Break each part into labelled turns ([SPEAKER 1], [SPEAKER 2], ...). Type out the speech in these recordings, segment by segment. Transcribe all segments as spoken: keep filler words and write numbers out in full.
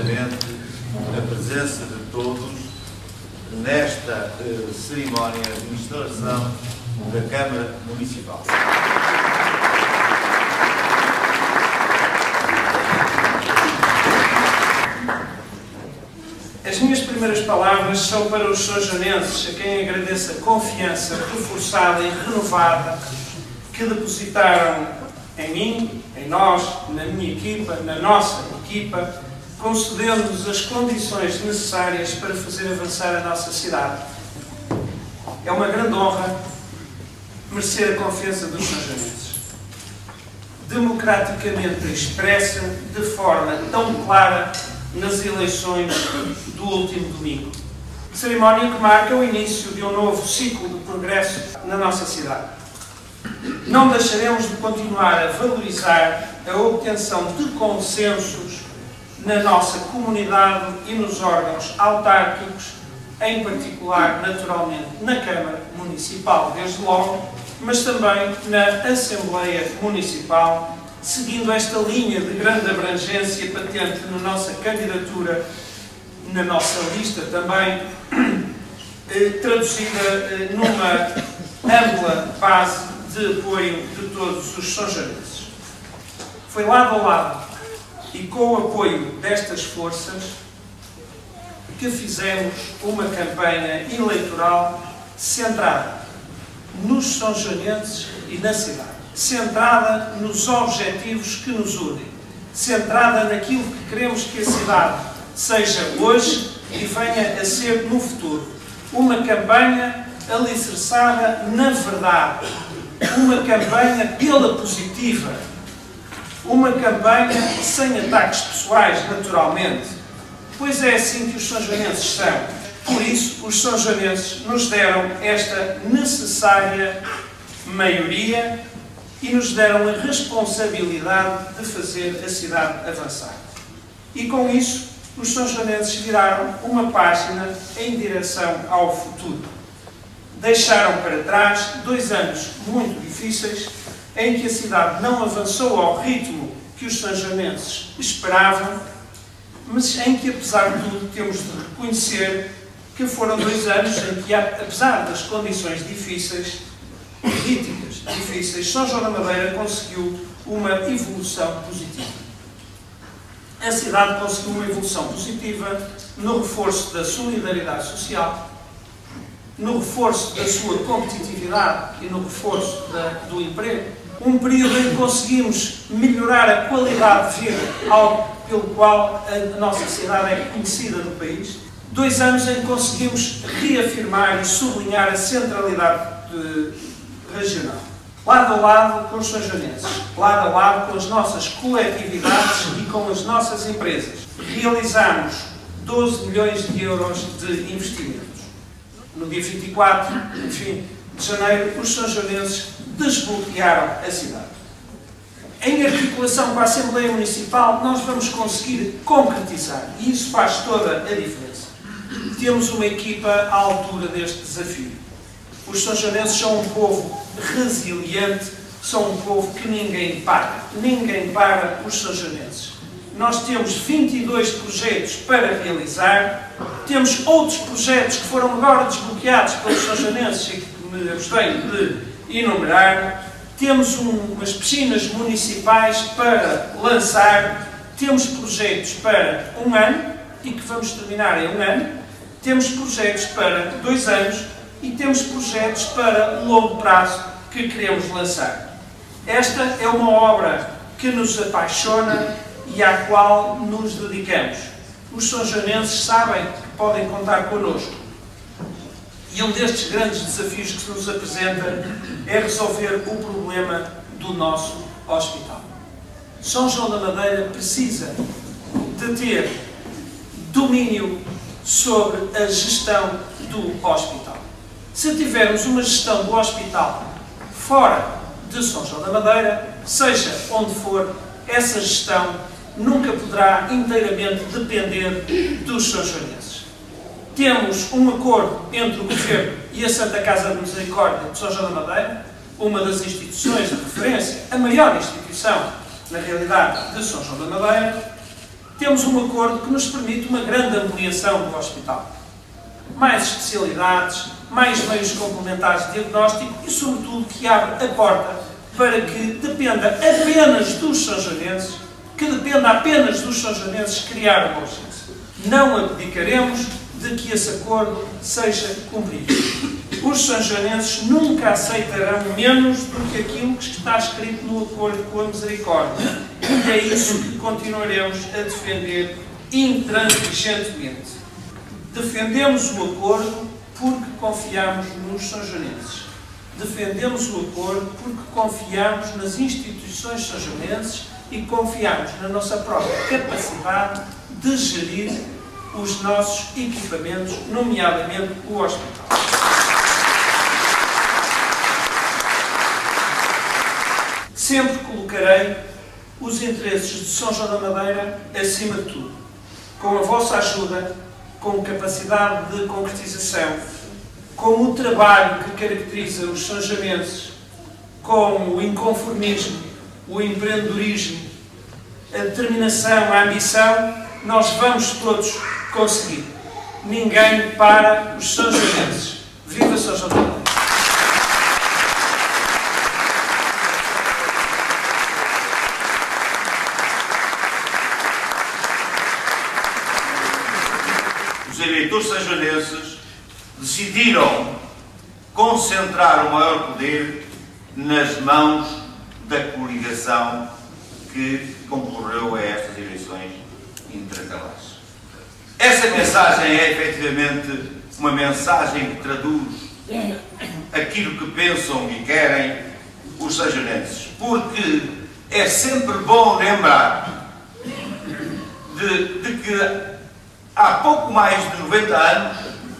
[SPEAKER 1] devidamente a presença de todos nesta eh, cerimónia de instalação da Câmara Municipal.
[SPEAKER 2] As minhas primeiras palavras são para os sojonenses, a quem agradeço a confiança reforçada e renovada que depositaram em mim, em nós, na minha equipa, na nossa equipa, concedendo-nos as condições necessárias para fazer avançar a nossa cidade. É uma grande honra merecer a confiança dos sojonenses. Democraticamente expressa de forma tão clara nas eleições do último domingo. Cerimónia que marca o início de um novo ciclo de progresso na nossa cidade. Não deixaremos de continuar a valorizar a obtenção de consensos na nossa comunidade e nos órgãos autárquicos, em particular, naturalmente, na Câmara Municipal, desde logo, mas também na Assembleia Municipal, seguindo esta linha de grande abrangência patente na nossa candidatura, na nossa lista também, eh, traduzida eh, numa ampla base de apoio de todos os sojonenses. Foi lado a lado e com o apoio destas forças que fizemos uma campanha eleitoral centrada nos sojonenses e na cidade. Centrada nos objetivos que nos unem, centrada naquilo que queremos que a cidade seja hoje e venha a ser no futuro. Uma campanha alicerçada na verdade, uma campanha pela positiva, uma campanha sem ataques pessoais, naturalmente, pois é assim que os sojonenses são. Por isso, os sojonenses nos deram esta necessária maioria e nos deram a responsabilidade de fazer a cidade avançar. E com isso, os sojonenses viraram uma página em direção ao futuro. Deixaram para trás dois anos muito difíceis, em que a cidade não avançou ao ritmo que os sojonenses esperavam, mas em que, apesar de tudo, temos de reconhecer que foram dois anos em que, apesar das condições difíceis, políticas difíceis, São João da Madeira conseguiu uma evolução positiva. A cidade conseguiu uma evolução positiva no reforço da solidariedade social, no reforço da sua competitividade e no reforço da, do emprego. Um período em que conseguimos melhorar a qualidade de vida, algo pelo qual a nossa cidade é conhecida no país. Dois anos em que conseguimos reafirmar e sublinhar a centralidade de, regional. Lado a lado com os sojonenses, lado a lado com as nossas coletividades e com as nossas empresas. Realizamos doze milhões de euros de investimentos. No dia vinte e quatro, enfim, de janeiro, os sojonenses desbloquearam a cidade. Em articulação com a Assembleia Municipal, nós vamos conseguir concretizar, e isso faz toda a diferença. Temos uma equipa à altura deste desafio. Os sojonenses são um povo resiliente, são um povo que ninguém para. Ninguém para os sojonenses. Nós temos vinte e dois projetos para realizar, temos outros projetos que foram agora desbloqueados pelos sojonenses e que me abstenho de enumerar, temos um, umas piscinas municipais para lançar, temos projetos para um ano e que vamos terminar em um ano, temos projetos para dois anos e temos projetos para longo prazo que queremos lançar. Esta é uma obra que nos apaixona e à qual nos dedicamos. Os sojonenses sabem que podem contar connosco. E um destes grandes desafios que se nos apresenta é resolver o problema do nosso hospital. São João da Madeira precisa de ter domínio sobre a gestão do hospital. Se tivermos uma gestão do hospital fora de São João da Madeira, seja onde for, essa gestão nunca poderá inteiramente depender dos sojonenses. Temos um acordo entre o Governo e a Santa Casa de Misericórdia de São João da Madeira, uma das instituições de referência, a maior instituição, na realidade, de São João da Madeira, temos um acordo que nos permite uma grande ampliação do hospital. Mais especialidades, mais meios complementares de diagnóstico e, sobretudo, que abre a porta para que dependa apenas dos sanjonenses, que dependa apenas dos sanjonenses criar uma urgência. Não abdicaremos de que esse acordo seja cumprido. Os sanjonenses nunca aceitarão menos do que aquilo que está escrito no acordo com a Misericórdia. E é isso que continuaremos a defender intransigentemente. Defendemos o acordo porque confiamos nos sanjonenses. Defendemos o acordo porque confiamos nas instituições sanjonenses e confiamos na nossa própria capacidade de gerir os nossos equipamentos, nomeadamente o hospital. Sempre colocarei os interesses de São João da Madeira acima de tudo. Com a vossa ajuda, com capacidade de concretização, com o trabalho que caracteriza os sanjonenses, com o inconformismo, o empreendedorismo, a determinação, a ambição, nós vamos todos conseguir. Ninguém para os sanjonenses. Viva São João da Madeira!
[SPEAKER 1] Os eleitores sanjonenses decidiram concentrar o maior poder nas mãos da coligação que concorreu a estas eleições intercalares. Essa mensagem é efetivamente uma mensagem que traduz aquilo que pensam e querem os sanjonenses, porque é sempre bom lembrar de, de que há pouco mais de noventa anos,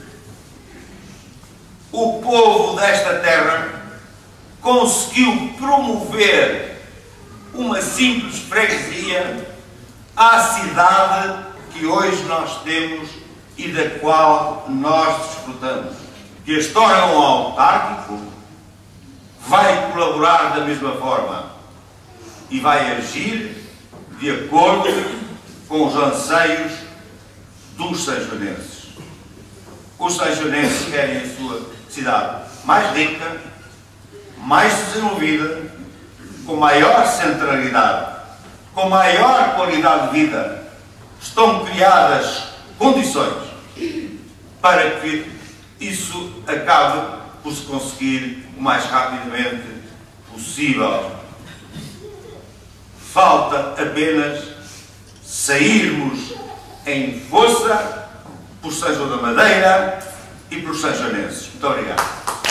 [SPEAKER 1] o povo desta terra conseguiu promover uma simples freguesia à cidade que hoje nós temos e da qual nós desfrutamos. Que a história é um autárquico, vai colaborar da mesma forma e vai agir de acordo com os anseios dos sanjonenses. Os sanjonenses querem a sua cidade mais rica, mais desenvolvida, com maior centralidade, com maior qualidade de vida. Estão criadas condições para que isso acabe por se conseguir o mais rapidamente possível. Falta apenas sairmos em força por São João da Madeira e por sanjonenses. Muito obrigado.